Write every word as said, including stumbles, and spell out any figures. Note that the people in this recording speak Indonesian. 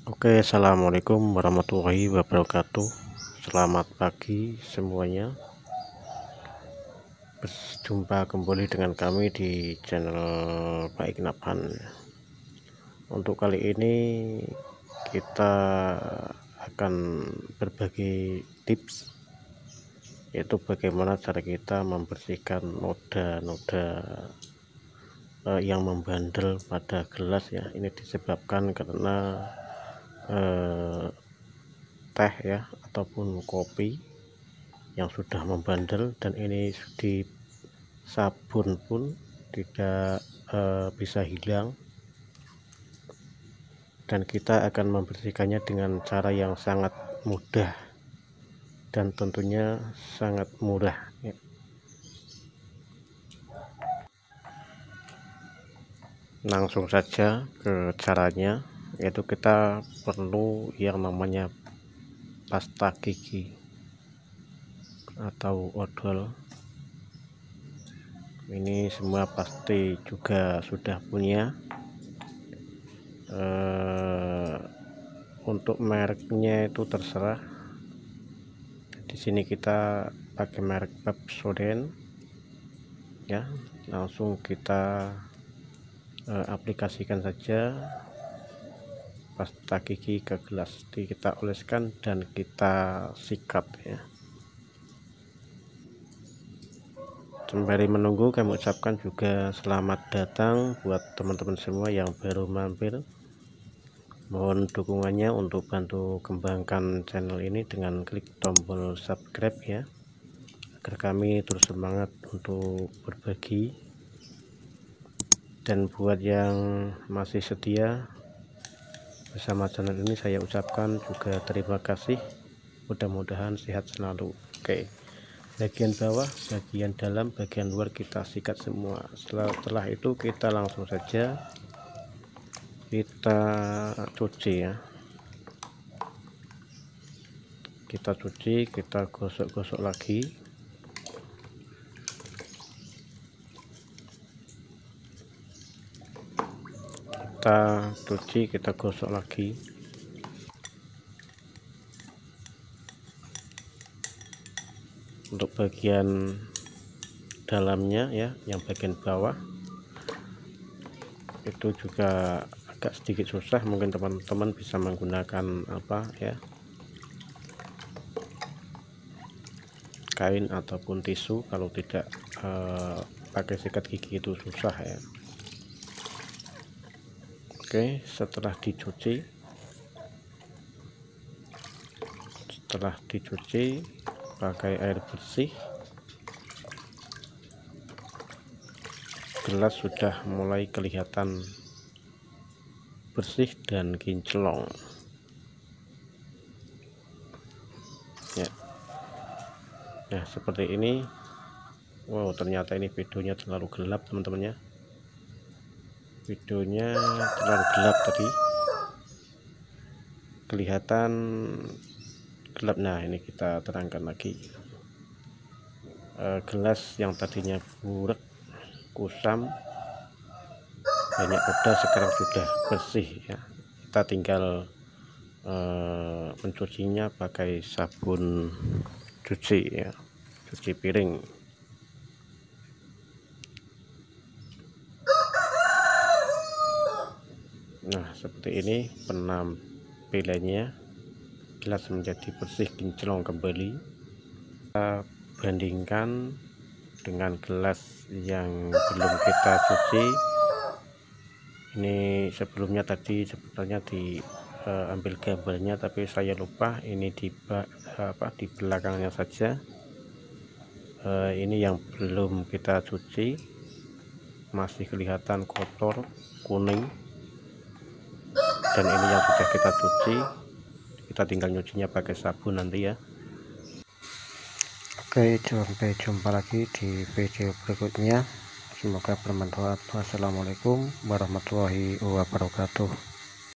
Oke, assalamualaikum warahmatullahi wabarakatuh. Selamat pagi semuanya. Berjumpa kembali dengan kami di channel Baik Naphan. Untuk kali ini kita akan berbagi tips, yaitu bagaimana cara kita membersihkan noda-noda eh, yang membandel pada gelas ya. Ini disebabkan karena eh, teh ya ataupun kopi yang sudah membandel, dan ini di sabun pun tidak eh, bisa hilang, dan kita akan membersihkannya dengan cara yang sangat mudah dan tentunya sangat murah ya. Langsung saja ke caranya, yaitu kita perlu yang namanya pasta gigi atau odol. Ini semua pasti juga sudah punya. Eh, untuk mereknya itu terserah. Di sini kita pakai merek Pepsodent ya. Langsung kita eh, aplikasikan saja pasta gigi ke gelas, kita oleskan dan kita sikat ya. Sembari menunggu, kami ucapkan juga selamat datang buat teman-teman semua yang baru mampir. Mohon dukungannya untuk bantu kembangkan channel ini dengan klik tombol subscribe ya, agar kami terus semangat untuk berbagi. Dan buat yang masih setia bersama channel ini, saya ucapkan juga terima kasih. Mudah-mudahan sehat selalu. Oke, bagian bawah, bagian dalam, bagian luar kita sikat semua. Setelah itu kita langsung saja kita cuci ya. Kita cuci, kita gosok-gosok lagi. Kita cuci, kita gosok lagi. Untuk bagian dalamnya ya, yang bagian bawah itu juga agak sedikit susah, mungkin teman-teman bisa menggunakan apa ya, kain ataupun tisu. Kalau tidak eh, pakai sikat gigi itu susah ya. Oke, setelah dicuci setelah dicuci pakai air bersih, gelas sudah mulai kelihatan bersih dan kinclong ya. Nah, seperti ini. Wow, ternyata ini videonya terlalu gelap teman-teman ya. Videonya terlalu gelap tadi, kelihatan gelap. Nah, ini kita terangkan lagi. E, gelas yang tadinya burek, kusam, banyak noda, sekarang sudah bersih ya. Kita tinggal e, mencucinya pakai sabun cuci ya, cuci piring. Nah, seperti ini penampilannya, gelas menjadi bersih kinclong kembali. Kita bandingkan dengan gelas yang belum kita cuci. Ini sebelumnya tadi sebenarnya diambil uh, gambarnya, tapi saya lupa. Ini di apa di belakangnya saja. Uh, ini yang belum kita cuci, masih kelihatan kotor kuning. Dan ini yang sudah kita cuci, kita tinggal nyucinya pakai sabun nanti ya. Oke, sampai jumpa lagi di video berikutnya. Semoga bermanfaat. Wassalamualaikum warahmatullahi wabarakatuh.